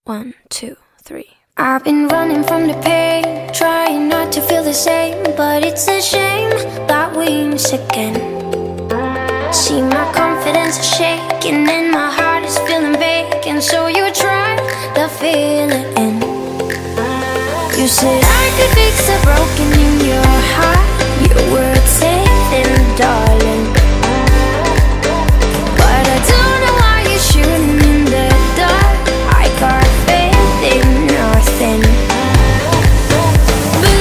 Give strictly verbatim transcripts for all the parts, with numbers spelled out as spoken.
One, two, three. I've been running from the pain, trying not to feel the same, but it's a shame that we miss again. See, my confidence is shaking and my heart is feeling vacant, so you try to fill it in. You said I could fix the broken in your heart, your words safe and darling, but I don't know why you're shooting in the dark. I got faith in nothing, but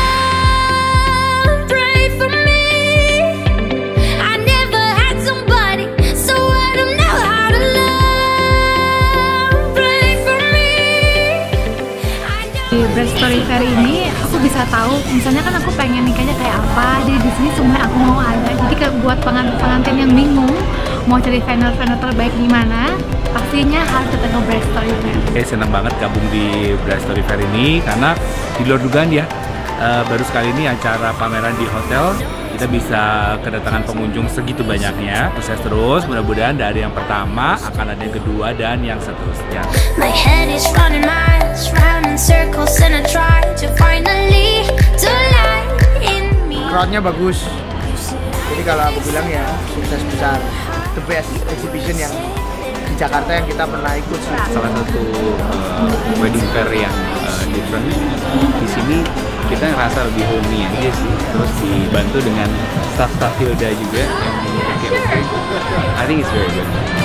love, pray for me. I never had somebody, so I don't know how to love. Pray for me. Di Brand Story Fair ini aku bisa tahu, misalnya kan aku pengen nikahnya kayak apa, jadi di sini semuanya aku mau ada. Jadi kayak buat pengantin-pengantin yang bingung mau cari vendor-vendor terbaik di mana, pastinya harus datang ke Brand Story Fair. Oke, senang banget gabung di Brand Story Fair ini karena di luar dugaan ya, uh, baru sekali ini acara pameran di hotel kita bisa kedatangan pengunjung segitu banyaknya. Sukses terus, mudah-mudahan dari yang pertama akan ada yang kedua dan yang seterusnya. My head is running miles round in circles and I try to finally to lie in me. Crowdnya bagus, jadi kalau aku bilang ya sukses besar, the best exhibition yang di Jakarta yang kita pernah ikut sih. Salah satu uh, wedding fair yang uh, different di sini, kita ngerasa lebih homey aja sih, terus dibantu dengan staff-staff Hilda juga yang oke oke. I think it's very good.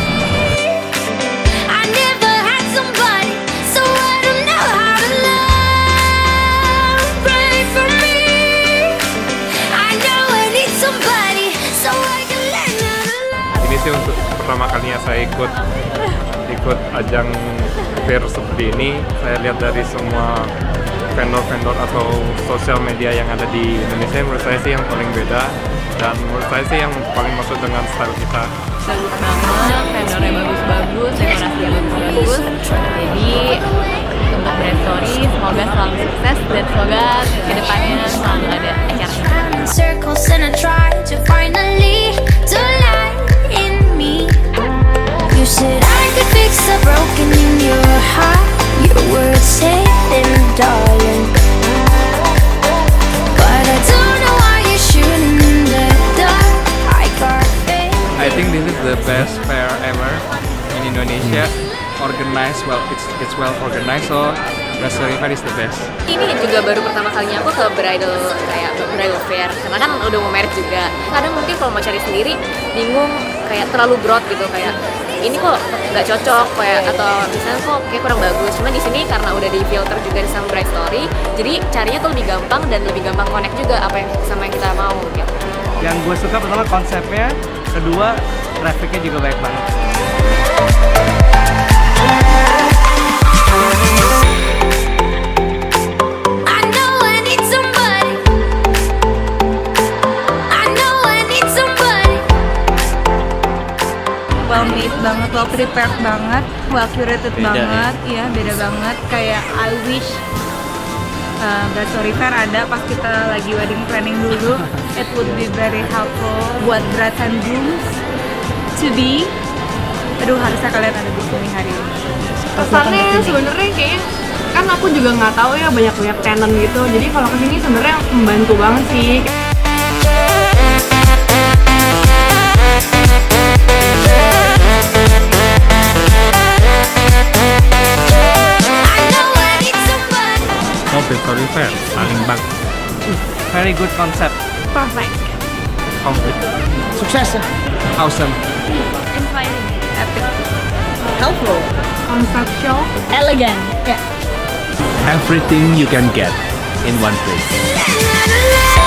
I never had somebody, so I don't know how to love. Pray for me. I know I need somebody, so I can learn how to love. Ini sih untuk pertama kalinya saya ikut ikut ajang fair seperti ini. Saya lihat dari semua vendor-vendor atau sosial media yang ada di Indonesia, menurut saya sih yang paling beda dan menurut saya sih yang paling masuk dengan style kita. Bagus banget, vendornya bagus-bagus, dekorasinya bagus-bagus. Jadi untuk Brand Story semoga selalu sukses dan semoga kedepannya selalu ada acara. Circles and I try to finally to lie in me. You said I could fix the broken in your heart, your words safe and darling, but I don't know why you're shooting in the dark. I got faith. I think this is the best fair ever in Indonesia. Organized well, it's it's well organized, so Brand Story Fair is the best. Ini juga baru pertama kalinya aku ke bridal kayak bridal fair, karena kan udah mau married juga. Kadang mungkin kalau mau cari sendiri bingung, kayak terlalu broad gitu, kayak ini kok nggak cocok kayak, atau misalnya kok kayak kurang bagus. Cuma di sini karena udah di filter juga di sama Brand Story, jadi carinya tuh lebih gampang dan lebih gampang connect juga apa yang sama yang kita mau gitu. Yang gue suka pertama konsepnya, kedua trafficnya juga baik banget. I know I need somebody. I know I need somebody. Well made banget, well prepared banget, well curated Beda, banget, ya beda banget. Kayak I wish uh, Brand Story Fair ada pas kita lagi wedding planning dulu. It would be very helpful buat brides and grooms to be. Aduh, harusnya kalian ada di sini hari ini. Kesannya sebenarnya kayaknya kan aku juga nggak tahu ya banyak-banyak talent gitu, jadi kalau kesini sebenarnya membantu banget sih. Oh, Brand Story Fair paling bagus. Very good concept. Perfect. Complete. Sukses ya. Awesome. Inspiring. Epic. Helpful. Conceptual. Elegant. Yeah. Everything you can get in one place. La, la, la, la.